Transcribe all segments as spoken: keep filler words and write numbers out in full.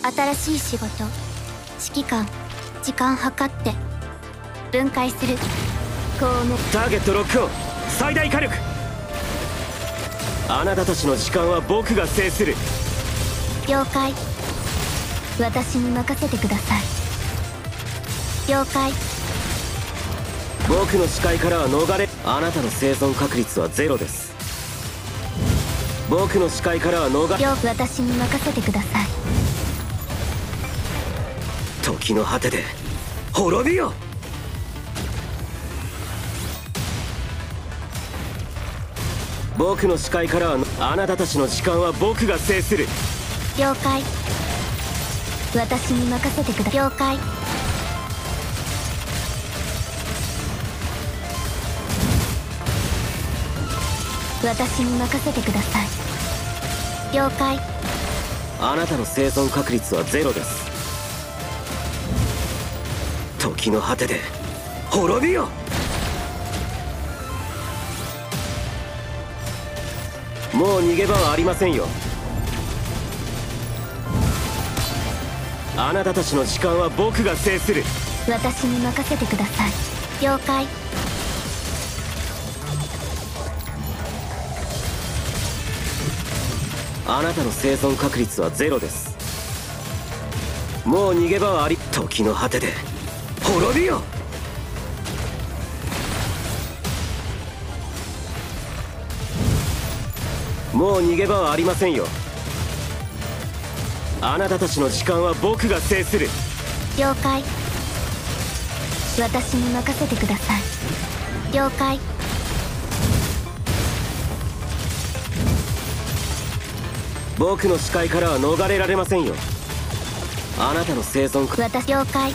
新しい仕事、指揮官、時間計って分解する。こうめターゲットロックオン、最大火力。あなたたちの時間は僕が制する。 了解。私に任せてください。了解。 僕の視界からは逃れ。あなたの生存確率はゼロです。僕の視界からは逃れ。 私に任せてください。 時の果てで滅びよ。僕の視界からはあなたたちの時間は僕が制する。 了解。私に任せてください。了解。私に任せてください。了解。 あなたの生存確率はゼロです。時の果てで滅びよ。もう逃げ場はありませんよ。あなたたちの時間は僕が制する。 私に任せてください。了解。 あなたの生存確率はゼロです。もう逃げ場はあり。時の果てで滅びよ。もう逃げ場はありませんよ。あなたたちの時間は僕が制する。 了解。私に任せてください。了解。 僕の視界からは逃れられませんよ。あなたの生存確私了解。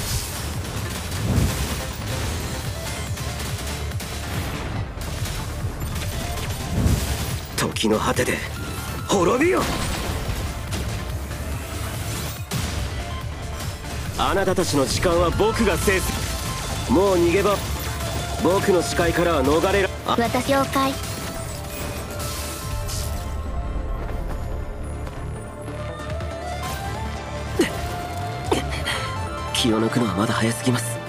時の果てで滅びよ。あなたたちの時間は僕が制す。もう逃げ場。僕の視界からは逃れら。 私了解。 気を抜くのはまだ早すぎます。